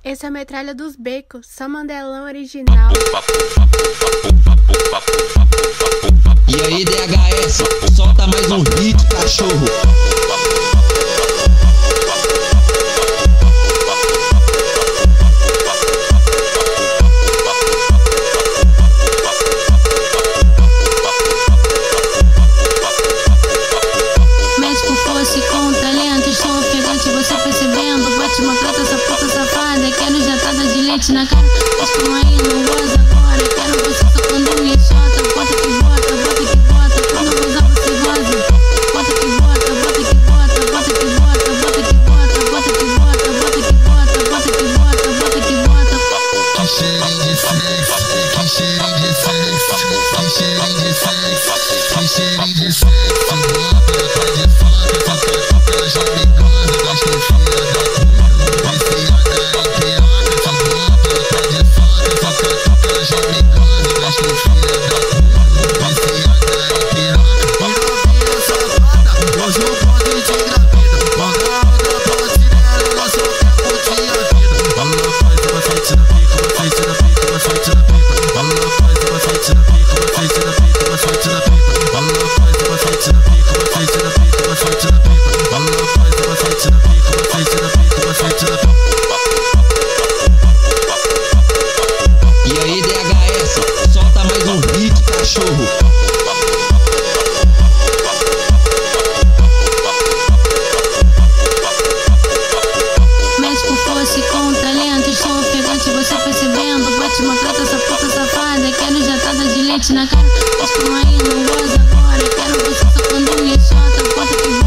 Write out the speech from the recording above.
Essa é a metralha dos becos, só Mandelão original. E aí, DHS, solta mais um hit, cachorro. Médico fosse com talento, estou ofegante, você percebendo. Vou te maltrata essa puta safada, quero jatada de leite na cara. Mas como aí não goza agora, quero você socando um enxota. Bota que bota, bota que bota, quando eu gozar você goza. Bota que bota, bota que bota, bota que bota, bota que bota, bota que bota, bota que bota, bota que bota, bota que bota. Que cheirinho de sexo, que cheirinho de sexo, que cheirinho de sexo, que cheirinho de sexo. Bota, tá de faca, fica já me goza, gosto filha da puta. Viciada em piada, te bota, tá de faca, fica já me goza, gosto filha da puta. Viciada em piada, e novinha safada, hoje eu posso te engravida. Manda outra posse dela, ela só quer curtir a vida. Ela faz uma frente na pica, uma frente na pica, uma frente na pica. Ela faz uma frente na pica, uma frente na pica, uma frente na pica. Ela faz uma frente na pica, uma frente na pica, uma frente na pica. Ela faz uma frente na pica, uma frente na pica, uma frente na pica. E aí, DHS, solta mais um hit, cachorro. Médico fosse com talento, estou ofegante, você percebendo. Vou te maltrata essa puta safada, quero jatada de leite na cara. Mas como aí não goza agora, quero você socando um enxota. Bota que